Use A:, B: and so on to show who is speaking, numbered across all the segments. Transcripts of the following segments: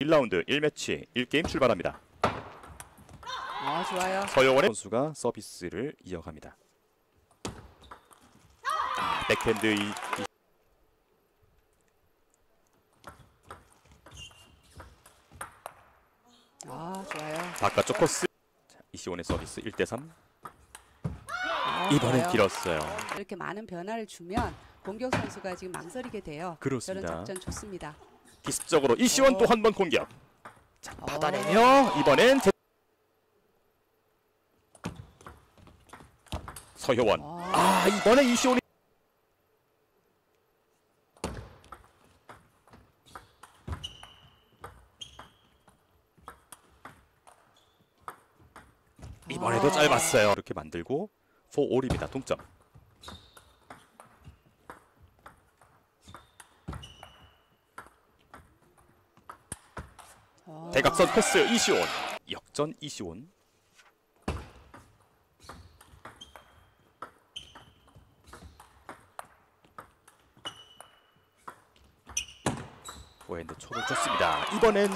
A: 1라운드 1매치 1게임 출발합니다.
B: 좋아요.
A: 서효원의 선수가 서비스를 이어갑니다. 백핸드
B: 좋아요.
A: 바깥쪽 코스. 자, 이시원의 서비스 1대3. 이번엔
B: 좋아요.
A: 길었어요.
B: 이렇게 많은 변화를 주면 공격 선수가 지금 망설이게 돼요.
A: 그렇습니다.
B: 저런 작전 좋습니다.
A: 기습적으로 이시원 또 한 번 공격. 자, 받아내며 이번엔 서효원. 이번에 이시원이 이번에도 짧았어요. 이렇게 만들고 4올입니다. 동점. 대각선 패스 이시원. 역전 이시원. 포핸드 초를 줬습니다. 이번엔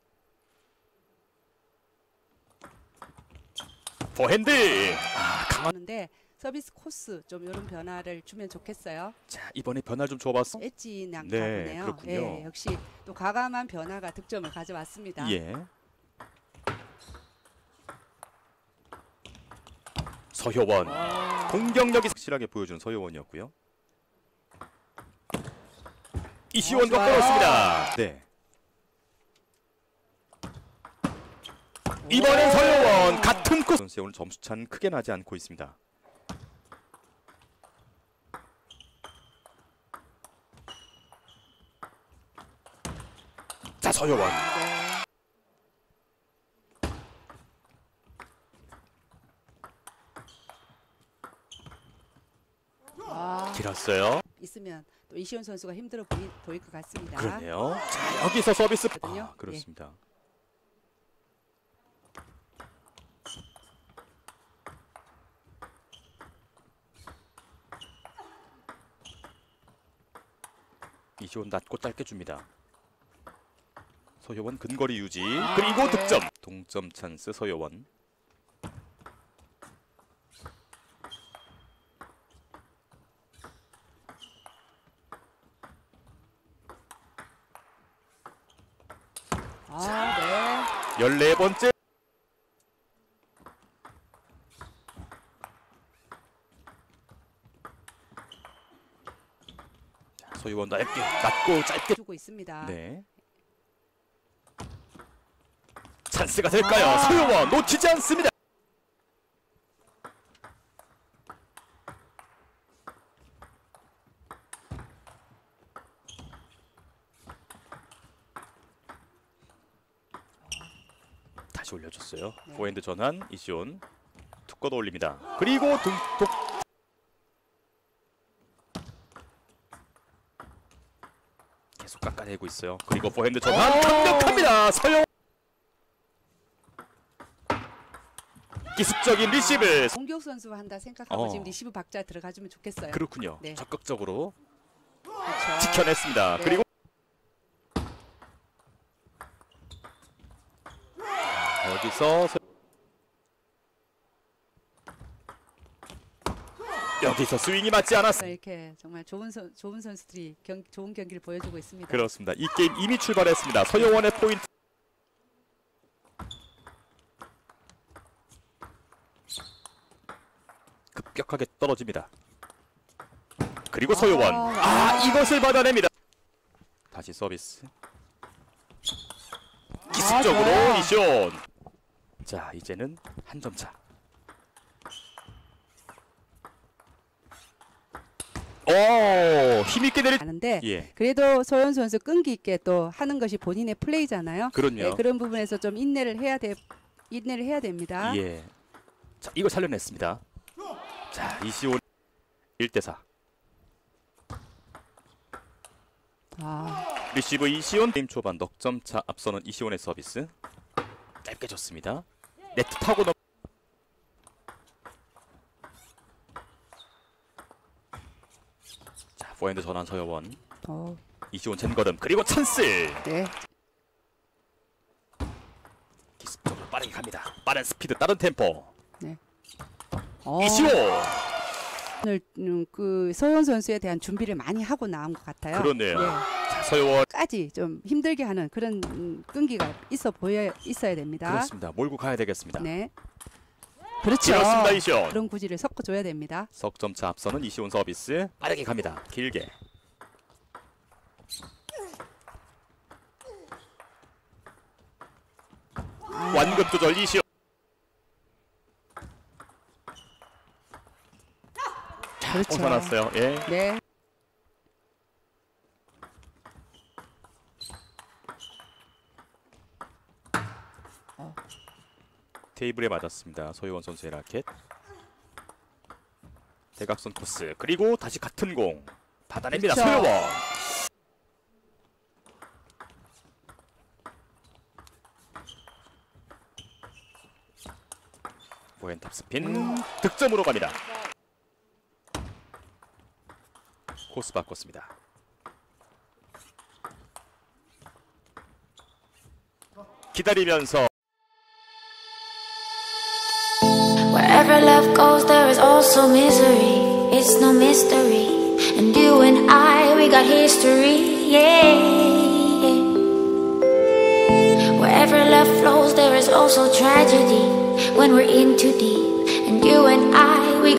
A: 포핸드.
B: 강하는데 서비스 코스 좀 이런 변화를 주면 좋겠어요.
A: 자, 이번에 변화 좀 줘봤어.
B: 엣지 양가
A: 네,
B: 보네요.
A: 그렇군요.
B: 예, 역시 또 과감한 변화가 득점을 가져왔습니다.
A: 예. 서효원. 공격력이 확실하게 보여주는 서효원이었고요. 이시원도 끌었습니다. 네. 이번엔 서효원 같은 코스. 선수의 오늘 점수차는 크게 나지 않고 있습니다. 자, 서효원. 길었어요.
B: 있으면 또 이시원 선수가 힘들어 보일 것 같습니다.
A: 그러네요. 자, 여기서 서비스.
B: 거든요.
A: 그렇습니다. 이시원 낮고 짧게 줍니다. 서효원 근거리 유지. 그리고 득점. 동점 찬스 서효원.
B: 네.
A: 14번째. 서효원 낮고 짧게
B: 주고 있습니다.
A: 네. 찬스가 될까요? 서효원 놓치지 않습니다. 다시 올려줬어요. 포핸드 전환 이시온 툭 걷어 올립니다. 그리고 계속 깎아내고 있어요. 그리고 포핸드 전환 강력합니다. 서효원. 기습적인 리시브.
B: 공격 선수 한다 생각하고 지금 리시브 박자 들어가주면 좋겠어요.
A: 그렇군요.
B: 네.
A: 적극적으로
B: 그렇죠.
A: 지켜냈습니다.
B: 네.
A: 그리고 여기서 스윙이 맞지 않았습니다.
B: 이렇게 정말 좋은 선수들이 좋은 경기를 보여주고 있습니다.
A: 그렇습니다. 이 게임 이미 출발했습니다. 서효원의 포인트. 급격하게 떨어집니다. 그리고 서효원. 이것을 받아냅니다. 다시 서비스. 기습적으로 이시온. 자, 이제는 한 점 차. 힘있게
B: 하는데
A: 예.
B: 그래도 소연 선수 끈기 있게 또 하는 것이 본인의 플레이잖아요.
A: 그럼요.
B: 네, 그런 부분에서 좀 인내를 해야 됩니다.
A: 예. 자, 이거 살려냈습니다. 자, 이시온 1대4. 리시브 이시온. 게임 초반 넉점차 앞서는 이시온의 서비스. 짧게 줬습니다. 네트 타고 자, 포핸드 전환 서효원. 이시온 젠걸음 그리고 찬스.
B: 네.
A: 빠르게 갑니다. 빠른 스피드, 빠른 템포. 이시호.
B: 오늘 그 서효원 선수에 대한 준비를 많이 하고 나온 것 같아요.
A: 그렇네요. 자, 서효원.
B: 까지 좀 힘들게 하는 그런 끈기가 있어야 됩니다.
A: 그렇습니다. 몰고 가야 되겠습니다.
B: 네. 그렇죠.
A: 길었습니다, 이시온.
B: 그런 구질을 섞어줘야 됩니다.
A: 석점차 앞서는 이시온 서비스. 빠르게 갑니다. 길게. 완급 조절 이시온.
B: 그렇죠.
A: 벗어났어요. 예.
B: 네.
A: 테이블에 맞았습니다. 소유원 선수의 라켓. 대각선 코스. 그리고 다시 같은 공. 받아냅니다.
B: 그렇죠.
A: 소유원. 보엔 탑스핀. 득점으로 갑니다. 코스 바꿨습니다. 기다리면서
C: Wherever love goes, there is also misery. It's no mystery. And you and I, we got history. Yeah. Wherever love flows, there is also tragedy. When we're in too deep. And you and I,